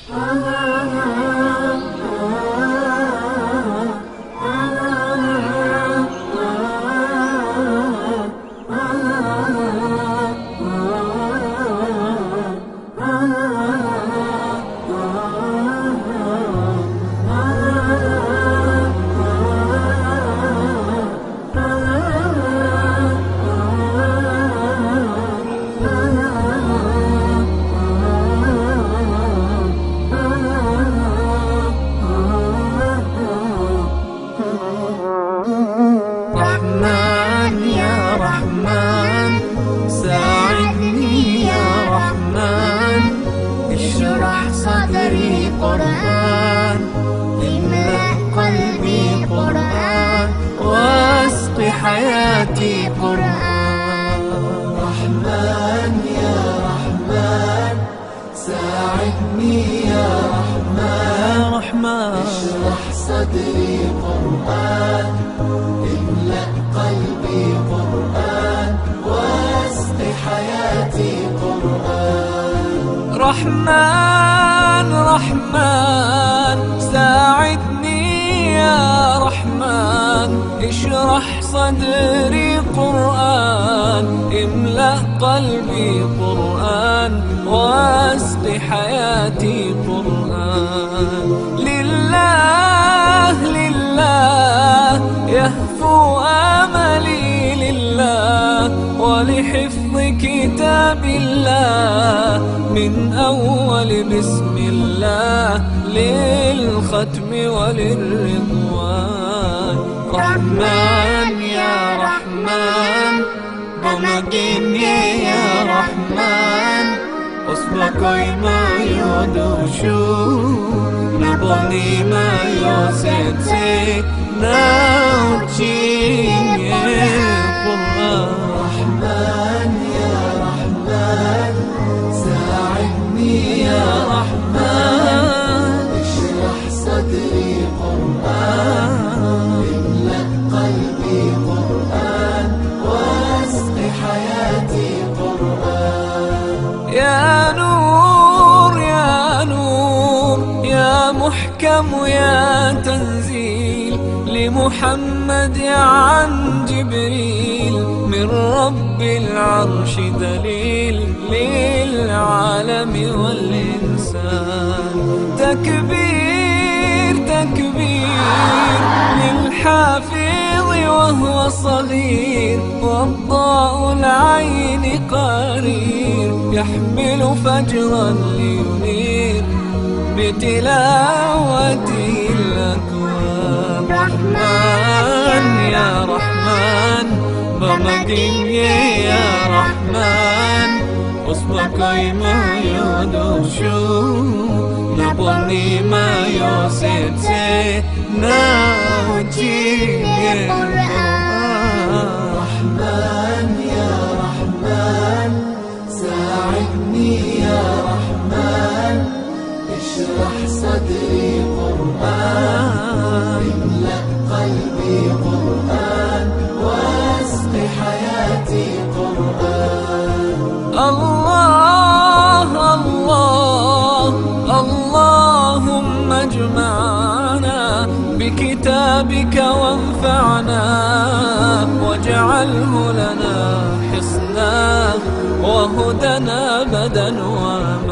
رحمن يا رحمن ساعدني يا رحمن، اشرح صدري قرآن، املأ قلبي قرآن، واسق حياتي قرآن. رحمن يا رحمن ساعدني يا رحمن، اشرح صدري قرآن، املأ قلبي قرآن، واسق حياتي قرآن. رحمن رحمن ساعدني يا رحمن، اشرح صدري قرآن، املأ قلبي قرآن، واسق حياتي قرآن. لله لله يهفو آملي لله، ولحفظ كتاب الله من أول بسم الله للختم وللرضوان. رحمن يا رحمن بمجيني يا رحمن، أصبحي ما يدوشو نبني ما يوسيتي ناوتشيني قرآن. رحمن يا رحمن ساعدني يا رحمن، اشرح صدري قرآن، املأ قلبي قرآن، واسق حياتي قرآن. يا نور يا نور يا محكم يا تنزيل لمحمد عن جبريل، من رب العرش دليل للعالم والإنسان. تكبير تكبير للحافظ وهو صغير، والضاء العين قرير، يحمل فجرا لينير بتلاوته الأكوان. رحمن يا رحمن بمجيني يا رحمن، أصبحي ما يدوشو نبني ما يوسيتي ناوتشيني قرآن. رحمن يا رحمن ساعدني يا رحمن، اشرح صدري قرآن، املأ قلبي قرآن، واسق حياتي قرآن. الله الله اللهم اجمعنا بكتابك وانفعنا، واجعله لنا حصنا وهدنا أبدا وأمانا.